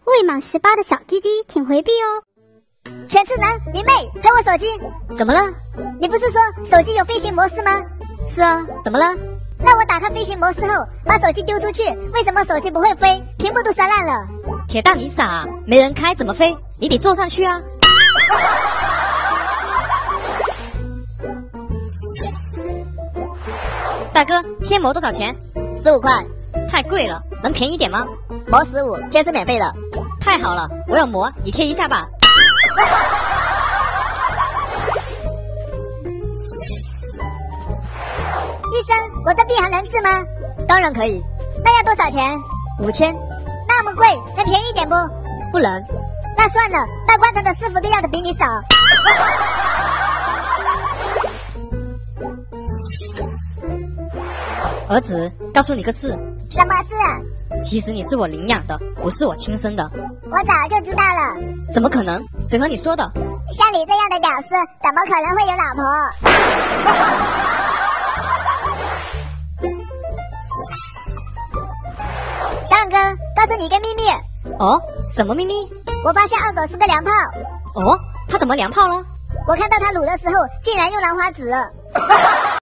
未满18的小鸡鸡请回避哦。 全智能，你妹，赔我手机！ 怎么了？ 你不是说手机有飞行模式吗？ 是啊，怎么了？ 那我打开飞行模式后，把手机丢出去，为什么手机不会飞？屏幕都摔烂了。 铁蛋，你傻啊？没人开怎么飞？你得坐上去啊。大哥，贴膜多少钱 ？15块。 太贵了，能便宜点吗？ 膜15，贴是免费的。 太好了，我有膜，你贴一下吧。 医生，我这病还能治吗？ 当然可以。 那要多少钱 ？5000。 那么贵，能便宜一点不？ 不能。 那算了，大观城的师傅都要的比你少。 儿子，告诉你个事。 什么事？ 其实你是我领养的，不是我亲生的。 我早就知道了。 怎么可能？谁和你说的？ 像你这样的屌丝，怎么可能会有老婆？小冉哥，告诉你一个秘密。 哦，什么秘密？ 我发现二狗是个娘炮。 哦，他怎么娘炮了？ 我看到他撸的时候，竟然用兰花指。